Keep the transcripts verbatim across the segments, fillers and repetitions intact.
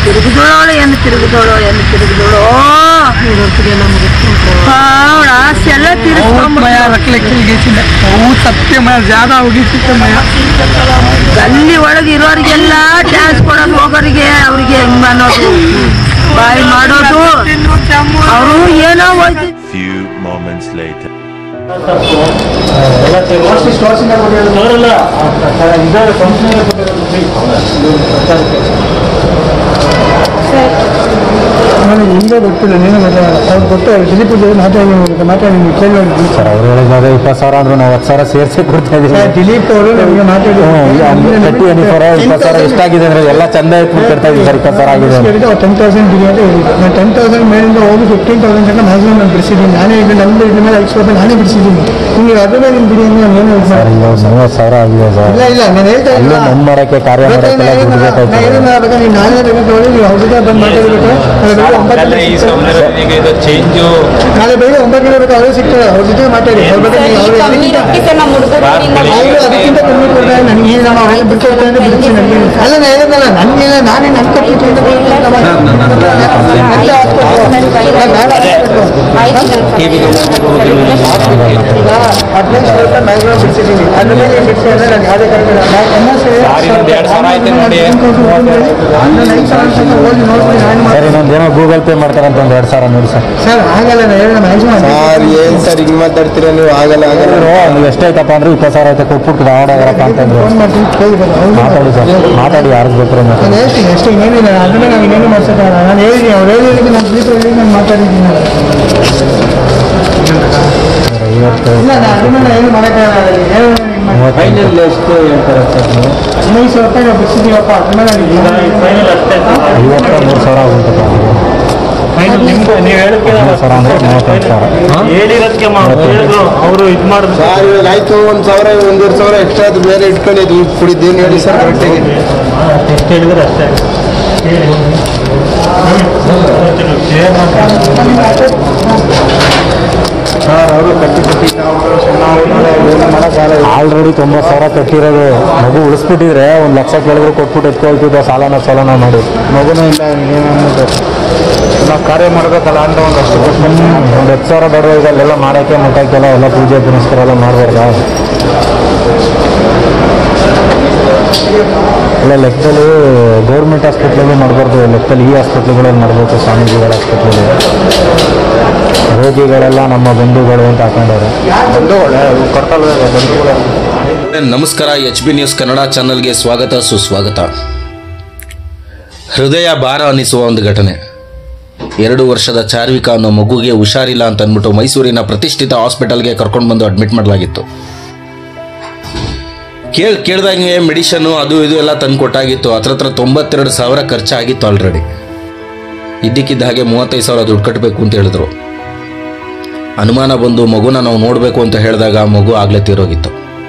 ತಿರುಗಿದೋಳು ಏನು ತಿರುಗಿದೋಳು ಏನು ತಿರುಗಿದೋಳು ಎಲ್ಲ ತಿರುಗಿಸ್ಕೊಂಡ್ಮಯ ಸತ್ಯಮಯ ಜಾದ ಹೋಗಿತ್ತಮಯ ಗಲ್ಲಿ ಒಳಗೆ ಇರೋರಿಗೆಲ್ಲ ಟ್ಯಾಕ್ಸ್ ಕೊಡೋದು ಹೋಗೋರಿಗೆ ಅವ್ರಿಗೆ ಹೆಂಗ್ ಅನ್ನೋದು ಬಾಯಿ ಮಾಡೋದು ಅವರು ಏನೋ ಹೋಯ್ತು. ನನಗೆ ಹಿಂದೆ ಗೊತ್ತಿಲ್ಲ, ನೀನು ಅವ್ರು ಗೊತ್ತು. ದಿಲೀಪ್ ಮಾತಾಡಿ ಮಾತಾಡಿ ಕೇಳಿ ಸರ್ ಅವ್ರು ಹೇಳಿದಾಗ ಇಪ್ಪತ್ತು ಸಾವಿರ ಅಂದ್ರೆ ನಾವು ಹತ್ತು ಸಾವಿರ ಸೇರಿಸಿ ಕೊಡ್ತಾ ಇದ್ದೀವಿ. ದಿಲೀಪ್ ಅವರು ನಮಗೆ ಮಾತಾಡಿ ತರ್ಟಿ ಎನಿ ಫೋರ್ ಇಪ್ಪತ್ತು ಸಾವಿರ ಎಷ್ಟಾಗಿದೆ ಅಂದರೆ ಎಲ್ಲ ಚಂದ ಕೊಡ್ತಾ ಇದ್ದೀವಿ ಸರ್. ಇಪ್ಪತ್ತು ಸಾವಿರ ಆಗಿದೆ ಟೆನ್ ತೌಸಂಡ್ ಬಿರಿಯಾನಿ ನಾನು ಟೆನ್ ತೌಸಂಡ್ ಮೇಲಿಂದ ಹೋಗಿ ಫಿಫ್ಟೀನ್ ತೌಸಂಡ್ ತನಕ ಮ್ಯಾಕ್ಸಿಮಮ್ ನಾನು ಬಿಡಿಸಿದ್ದೀನಿ. ನಾನೇ ಇದು ನಮ್ಮದು ಇದ್ರ ಮೇಲೆ ಐದು ಸಾವಿರ ನಾನೇ ಬಿಡಿಸಿದ್ದೀನಿ. ನಿಮಗೆ ಅದ್ರ ಮೇಲೆ ನಿಮ್ಮ ಬಿರಿಯಾನಿ ನಾನು ಏನು ಸರ್ ಮೂವತ್ತು ಸಾವಿರ ಆಗಿದೆ ಸರ್. ಇಲ್ಲ ಇಲ್ಲ ನಾನು ಹೇಳ್ತಾ ಇಲ್ಲ ನಮ್ಮ ಮಾಡೋಕ್ಕೆ ಕಾರ್ಯ ಮಾಡೋಕ್ಕೆಲ್ಲ ದುಡ್ಡು ಬೇಕಾಯ್ತು. ಏನು ಮಾಡ್ಬೇಕು, ನೀವು ನಾನೇ ತಗೊಂಡು ನೀವು ಅವ್ರ ಜೊತೆ ಬಂದು ಮಾತಾಡಬೇಕು. ನಾಳೆ ಬೆಳಿಗ್ಗೆ ಒಂಬತ್ತು ಗಂಟೆ ಬೇಕು, ಅವರೇ ಸಿಗ್ತಾರೆ. ಅವ್ರ ಜೊತೆ ಮಾತಾಡಿ. ಅವ್ರ ಬಗ್ಗೆ ಅವರು ಅದಕ್ಕಿಂತ ಕಮ್ಮಿ ಕೊಡ್ತಾರೆ ನನಗೆ. ಏನು ನಾನು ಅವರೆಲ್ಲ ಬಿಡ್ಕೊಳ್ತಾರೆ ಅಂದರೆ ಬಿಡ್ತೀನಿ. ನನಗೆ ಅಲ್ಲ ನಾನು ಹೇಳಿದ್ನಲ್ಲ, ನನಗೆ ನಾನೇ ನನ್ನ ಕಟ್ಟಿಟ್ಟು ಮ್ಯಾಕ್ಸಿಮಮ್ ಬಿಡಿಸಿದ್ದೀನಿ. ಅದ್ರ ಮೇಲೆ ಬಿಡಿಸಿ ಅಂದರೆ ನಾನು ಯಾವುದೇ ಕರೆಕ್ಟ್ ಸರ್ ಇನ್ನೊಂದೇನೋ ಗೂಗಲ್ ಪೇ ಮಾಡ್ತಾರಂತ ಒಂದು ಎರಡು ಸಾವಿರ ನೋಡಿ ಸರ್. ಸರ್ ಆಗಲ್ಲ, ನಾನು ಹೇಳೋಣ ಮ್ಯಾಕ್ಸಿಮಮ್. ಸರ್ ಏನು ಸರ್ ಹಿಂಗೆ ಮಾತಾಡ್ತೀರಾ ನೀವು? ಆಗಲ್ಲ ಆಗಲ್ಲ. ನೀವು ಎಷ್ಟಾಯ್ತಪ್ಪ ಅಂದ್ರೆ ಇಪ್ಪತ್ತು ಸಾವಿರ ಆಯ್ತು ಕೊಟ್ಬಿಟ್ಟು ಆಡೋಗರಪ್ಪ ಅಂತಂದ್ರು. ಫೋನ್ ಮಾಡ್ತೀನಿ ಕೇಳ್ಬೋದು. ಮಾತಾಡಿ ಸರ್, ಮಾತಾಡಿ ಯಾರಿಗೆ ಬೇಕಾದ್ರೆ ಮಾತಾಡಿ. ನಾನು ಹೇಳ್ತೀನಿ ಅಷ್ಟೇ, ಏನಿಲ್ಲ. ಅದನ್ನ ನಾನು ಇನ್ನೇನು ಮಾಡ್ಸೋಕ್ಕಾಗಲ್ಲ. ನಾನು ಹೇಳಿದ್ದೀನಿ, ಅವ್ರು ಹೇಳಿದ್ದಕ್ಕೆ ನಾನು ಸ್ಲೀಪ್ ಹೇಳಿ ನಾನು ಮಾತಾಡಿದ್ದೀನಿ. ಐವತ್ತು ಇಲ್ಲ ನಾನು ಅದನ್ನ ಏನು ಮಾಡೋಕ್ಕಾಗಲ್ಲ. ಫೈನಲ್ ಎಷ್ಟು ಹೇಳ್ತಾರೆ ಸರ್ ನೀವು? ಹದಿನೈದು ಸಾವಿರ ರೂಪಾಯಿ ನಾವು ಬಿಡಿಸಿದ್ದೀವಪ್ಪ. ಅದ್ರ ಮೇಲೆ ಐವತ್ತ ಮೂರು ಸಾವಿರ ಆಗುತ್ತಪ್ಪ. ನೀವು ಹದಿನೈದು ಸಾವಿರ ಅಂದರೆ ಮೂವತ್ತೈದು ಸಾವಿರ ಅವರು ಇದು ಮಾಡಿದ್ರು. ಸರ್ ಇವಾಗ ಆಯ್ತು ಒಂದು ಸಾವಿರ ಒಂದೂವರೆ ಸಾವಿರ ಎಕ್ಸ್ಟ್ರಾ ಅದು ಬೇರೆ ಇಟ್ಕೊಂಡಿದ್ದು ಕುಡಿದ್ದೇನು ಹೇಳಿ ಸರ್ ಕರೆಕ್ಟಾಗಿ. ಎಷ್ಟು ಹೇಳಿದ್ರೆ ಅಷ್ಟೇ. ಸರ್ ಅವರು ಕಟ್ಟಿ ಕಟ್ಟಿ ಆಲ್ರೆಡಿ ತೊಂಬತ್ತು ಸಾವಿರ ಕಟ್ಟಿರೋದು. ಮಗು ಉಳಿಸ್ಬಿಟ್ಟಿದ್ರೆ ಒಂದು ಲಕ್ಷ ಕೇಳಿದ್ರು ಕೊಟ್ಬಿಟ್ಟು ಎತ್ಕೊಳ್ತಿದ್ದ ಸಾಲನ ಸಾಲನ ಮಾಡಿ. ಮಗುನೂ ಇಲ್ಲ ಏನನ್ನುತ್ತೆ ನಾವು ಕಾರ್ಯ ಮಾಡಬೇಕಲ್ಲ ಅಂತ ಒಂದು ಅಷ್ಟು ಒಂದು ಹತ್ತು ಸಾವಿರ ದೊಡ್ಡ ಇದಲ್ಲೆಲ್ಲ ಮಾಡೋಕ್ಕೆ ಮುಟ್ಟಾಕ್ಕೆಲ್ಲ ಎಲ್ಲ ಪೂಜೆ ಪುನಸ್ಕಾರ ಎಲ್ಲ ಮಾಡಬಾರ್ದ? ಎಲ್ಲ ಲೆಕ್ಕದಲ್ಲಿ ಗೌರ್ಮೆಂಟ್ ಹಾಸ್ಪಿಟ್ಲಲ್ಲೂ ಮಾಡಬಾರ್ದು, ಲೆಕ್ಕದಲ್ಲಿ ಈ ಹಾಸ್ಪಿಟ್ಲ್ಗಳಲ್ಲಿ ಮಾಡಬೇಕು. ಸ್ವಾಮೀಜಿಗಳ ಹಾಸ್ಪಿಟ್ಲಲ್ಲಿ ರೋಗಿಗಳೆಲ್ಲ ನಮ್ಮ ಬಂಧುಗಳು ಅಂತ ಹಾಕೊಂಡವ್ರೆ. ಬಂಧುಗಳೇ ಕೊಡ್ತಲ್ವ ಬಂಧುಗಳೇ. ನಮಸ್ಕಾರ, ಎಚ್ ಬಿ ನ್ಯೂಸ್ ಕನ್ನಡ ಚಾನಲ್ಗೆ ಸ್ವಾಗತ ಸುಸ್ವಾಗತ. ಹೃದಯ ಭಾರ ಅನ್ನಿಸುವ ಒಂದು ಘಟನೆ. ಎರಡು ವರ್ಷದ ಚಾರ್ವಿಕಾ ಅನ್ನೋ ಮಗುಗೆ ಹುಷಾರಿಲ್ಲ ಅಂತ ಅಂದ್ಬಿಟ್ಟು ಮೈಸೂರಿನ ಪ್ರತಿಷ್ಠಿತ ಹಾಸ್ಪಿಟಲ್ಗೆ ಕರ್ಕೊಂಡು ಬಂದು ಅಡ್ಮಿಟ್ ಮಾಡಲಾಗಿತ್ತು. ಕೇಳ್ ಕೇಳ್ದಂಗೆ ಮೆಡಿಷನ್ನು ಅದು ಇದು ಎಲ್ಲ ತಂದು ಕೊಟ್ಟಾಗಿತ್ತು. ಹತ್ರ ಹತ್ರ ತೊಂಬತ್ತೆರಡು ಸಾವಿರ ಖರ್ಚಾಗಿತ್ತು ಆಲ್ರೆಡಿ. ಇದ್ದಕ್ಕಿದ್ದ ಹಾಗೆ ಮೂವತ್ತೈದು ಸಾವಿರ ದುಡ್ಡು ಕಟ್ಟಬೇಕು ಅಂತ ಹೇಳಿದ್ರು. ಅನುಮಾನ ಬಂದು ಮಗುನ ನಾವು ನೋಡಬೇಕು ಅಂತ ಹೇಳಿದಾಗ ಮಗು ಆಗಲೇ ತೀರೋಗಿತ್ತು.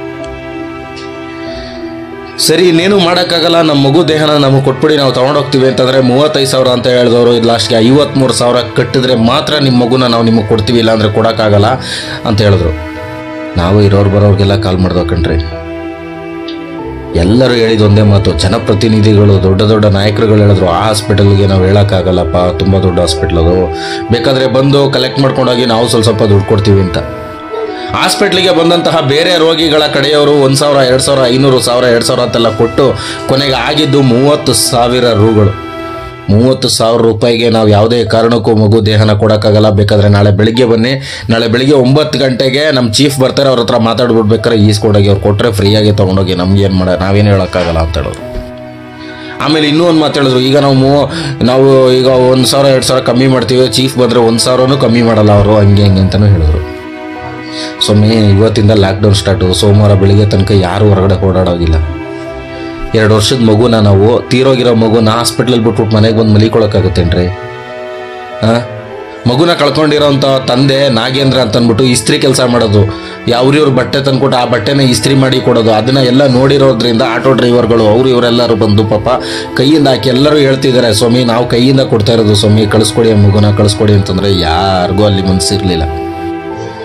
ಸರಿ ಇನ್ನೇನು ಮಾಡೋಕ್ಕಾಗಲ್ಲ, ನಮ್ಮ ಮಗು ದೇಹನ ನಮಗೆ ಕೊಟ್ಬಿಡಿ ನಾವು ತೊಗೊಂಡೋಗ್ತೀವಿ ಅಂತಂದರೆ ಮೂವತ್ತೈದು ಸಾವಿರ ಅಂತ ಹೇಳಿದವರು ಇದು ಲಾಸ್ಟ್ಗೆ ಐವತ್ತ್ಮೂರು ಸಾವಿರ ಕಟ್ಟಿದ್ರೆ ಮಾತ್ರ ನಿಮ್ಮ ಮಗುನ ನಾವು ನಿಮಗೆ ಕೊಡ್ತೀವಿ, ಇಲ್ಲ ಅಂದರೆ ಕೊಡೋಕ್ಕಾಗಲ್ಲ ಅಂತ ಹೇಳಿದ್ರು. ನಾವು ಇರೋರು ಬರೋರಿಗೆಲ್ಲ ಕಾಲ್ ಮಾಡ್ದೋ ಕಣ್ರಿ. ಎಲ್ಲರೂ ಹೇಳಿದ ಒಂದೇ ಮಾತು, ಜನಪ್ರತಿನಿಧಿಗಳು ದೊಡ್ಡ ದೊಡ್ಡ ನಾಯಕರುಗಳು ಹೇಳಿದ್ರು ಆ ಹಾಸ್ಪಿಟಲ್ಗೆ ನಾವು ಹೇಳೋಕ್ಕಾಗಲ್ಲಪ್ಪ, ತುಂಬ ದೊಡ್ಡ ಹಾಸ್ಪಿಟ್ಲ್ ಅದು, ಬೇಕಾದರೆ ಬಂದು ಕಲೆಕ್ಟ್ ಮಾಡ್ಕೊಂಡೋಗಿ ನಾವು ಸ್ವಲ್ಪ ಸ್ವಲ್ಪ ದುಡ್ಡು ಕೊಡ್ತೀವಿ ಅಂತ. ಹಾಸ್ಪಿಟ್ಲಿಗೆ ಬಂದಂತಹ ಬೇರೆ ರೋಗಿಗಳ ಕಡೆಯವರು ಒಂದು ಸಾವಿರ ಎರಡು ಸಾವಿರ ಐನೂರು ಸಾವಿರ ಎರಡು ಸಾವಿರ ಅಂತೆಲ್ಲ ಕೊಟ್ಟು ಕೊನೆಗೆ ಆಗಿದ್ದು ಮೂವತ್ತು ಸಾವಿರ ರೂಗಳು. ಮೂವತ್ತು ಸಾವಿರ ರೂಪಾಯಿಗೆ ನಾವು ಯಾವುದೇ ಕಾರಣಕ್ಕೂ ಮಗು ದೇಹನ ಕೊಡೋಕ್ಕಾಗಲ್ಲ. ಬೇಕಾದರೆ ನಾಳೆ ಬೆಳಿಗ್ಗೆ ಬನ್ನಿ, ನಾಳೆ ಬೆಳಿಗ್ಗೆ ಒಂಬತ್ತು ಗಂಟೆಗೆ ನಮ್ಮ ಚೀಫ್ ಬರ್ತಾರೆ, ಅವ್ರ ಹತ್ರ ಮಾತಾಡ್ಬಿಡ್ಬೇಕಾರೆ ಈಸ್ಕೊಂಡೋಗಿ ಅವ್ರು ಕೊಟ್ಟರೆ ಫ್ರೀಯಾಗಿ ತೊಗೊಂಡೋಗಿ ನಮ್ಗೇನು ಮಾಡ ನಾವೇನು ಹೇಳೋಕ್ಕಾಗಲ್ಲ ಅಂತ ಹೇಳೋರು. ಆಮೇಲೆ ಇನ್ನೂ ಒಂದು ಮಾತು ಹೇಳಿದ್ರು, ಈಗ ನಾವು ಮೂ ನಾವು ಈಗ ಒಂದು ಸಾವಿರ ಎರಡು ಸಾವಿರ ಕಮ್ಮಿ ಮಾಡ್ತೀವಿ, ಚೀಫ್ ಬಂದರೆ ಒಂದು ಸಾವಿರನೂ ಕಮ್ಮಿ ಮಾಡಲ್ಲ ಅವರು, ಹಂಗೆ ಹಂಗೆ ಅಂತಲೂ ಹೇಳಿದ್ರು. ಸೊಮ್ಮೆ ಇವತ್ತಿಂದ ಲಾಕ್ಡೌನ್ ಸ್ಟಾರ್ಟು. ಸೋಮವಾರ ಬೆಳಿಗ್ಗೆ ತನಕ ಯಾರೂ ಹೊರಗಡೆ ಓಡಾಡೋದಿಲ್ಲ. ಎರಡು ವರ್ಷದ ಮಗುನ ನಾವು ತೀರೋಗಿರೋ ಮಗುನ ಹಾಸ್ಪಿಟ್ಲಲ್ಲಿ ಬಿಟ್ಬಿಟ್ಟು ಮನೆಗೆ ಬಂದು ಮಲಿಕೊಳ್ಳೋಕ್ಕಾಗುತ್ತೇನ್ರಿ? ಹಾಂ, ಮಗುನ ಕಳ್ಕೊಂಡಿರೋಂಥ ತಂದೆ ನಾಗೇಂದ್ರ ಅಂತ ಅಂದ್ಬಿಟ್ಟು ಇಸ್ತ್ರಿ ಕೆಲಸ ಮಾಡೋದು, ಅವ್ರಿವ್ರ ಬಟ್ಟೆ ತಂದ್ಕೊಟ್ಟು ಆ ಬಟ್ಟೆನ ಇಸ್ತ್ರಿ ಮಾಡಿ ಕೊಡೋದು, ಅದನ್ನು ಎಲ್ಲ ನೋಡಿರೋದ್ರಿಂದ ಆಟೋ ಡ್ರೈವರ್ಗಳು ಅವರು ಇವರೆಲ್ಲರೂ ಬಂದು ಪಾಪ ಕೈಯಿಂದ ಹಾಕಿ ಎಲ್ಲರೂ ಹೇಳ್ತಿದ್ದಾರೆ, ಸ್ವಾಮಿ ನಾವು ಕೈಯಿಂದ ಕೊಡ್ತಾ ಇರೋದು ಸ್ವಾಮಿ, ಕಳಿಸ್ಕೊಡಿ ಮಗುನ ಕಳಿಸ್ಕೊಡಿ ಅಂತಂದರೆ ಯಾರಿಗೂ ಅಲ್ಲಿ ಮನಸ್ಸಿರಲಿಲ್ಲ.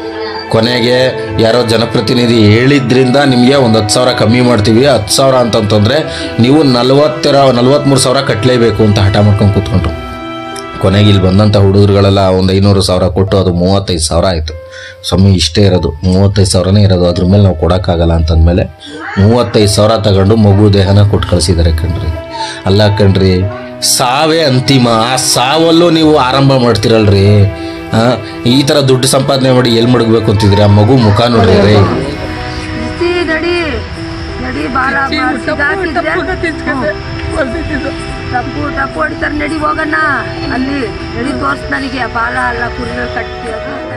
ಕೊನೆಗೆ ಯಾರೋ ಜನಪ್ರತಿನಿಧಿ ಹೇಳಿದ್ರಿಂದ ನಿಮಗೆ ಒಂದು ಹತ್ತು ಸಾವಿರ ಕಮ್ಮಿ ಮಾಡ್ತೀವಿ, ಹತ್ತು ಸಾವಿರ ಅಂತಂತಂದರೆ ನೀವು ನಲ್ವತ್ತರ ನಲ್ವತ್ತ್ಮೂರು ಸಾವಿರ ಕಟ್ಟಲೇಬೇಕು ಅಂತ ಹಠ ಮಾಡ್ಕೊಂಡು ಕೂತ್ಕೊಂಡ್ರು. ಕೊನೆಗೆ ಇಲ್ಲಿ ಬಂದಂಥ ಹುಡುಗರುಗಳೆಲ್ಲ ಒಂದು ಐನೂರು ಸಾವಿರ ಕೊಟ್ಟು ಅದು ಮೂವತ್ತೈದು ಸಾವಿರ ಆಯಿತು. ಸ್ವಾಮಿ ಇಷ್ಟೇ ಇರೋದು, ಮೂವತ್ತೈದು ಸಾವಿರನೇ ಇರೋದು, ಅದ್ರ ಮೇಲೆ ನಾವು ಕೊಡೋಕ್ಕಾಗಲ್ಲ ಅಂತಂದಮೇಲೆ ಮೂವತ್ತೈದು ಸಾವಿರ ತಗೊಂಡು ಮಗು ದೇಹನ ಕೊಟ್ಟು ಕಳಿಸಿದ್ದಾರೆ ಕಣ್ರಿ. ಅಲ್ಲ ಕಣ್ರಿ, ಸಾವೇ ಅಂತಿಮ. ಆ ಸಾವಲ್ಲೂ ನೀವು ಆರಂಭ ಮಾಡ್ತಿರಲ್ರಿ. ಈ ಥರ ದುಡ್ಡು ಸಂಪಾದನೆ ಮಾಡಿ ಎಲ್ಲಿ ಮಡಗಬೇಕು ಅಂತಿದ್ರಿ? ಆ ಮಗು ಮುಖ ನೋಡ್ರಿ ರೀ. ನಡಿ ನಡಿ ಬಾಳ ತಪ್ಪು ತಪ್ಪು ಹೊಡಿತಾರೆ. ನಡಿ ಹೋಗೋಣ ಅಲ್ಲಿ, ನಡಿ ತೋರ್ಸ್ ನನಗೆ ಬಾಲ ಅಲ್ಲ ಕುರಿಗಳು ಕಟ್ಟಿ